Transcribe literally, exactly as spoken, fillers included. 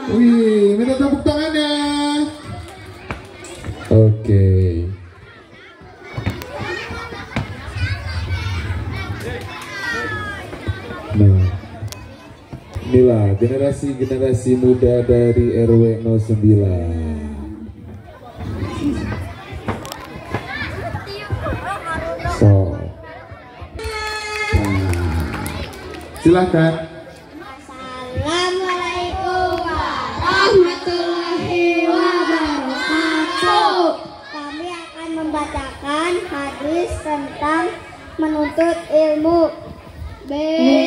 Wih, minta tepuk tangannya. Oke. Nah, inilah generasi-generasi muda dari R W nol sembilan. So, nah, silahkan. Assalamualaikum warahmatullahi wabarakatuh. Kami akan membacakan hadis tentang menuntut ilmu. B